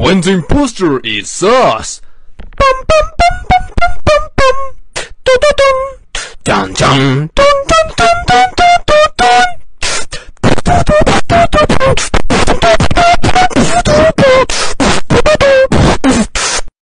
When the imposter is us. Bum bum bum bum bum bum bum. Dun dun dun. Dun dun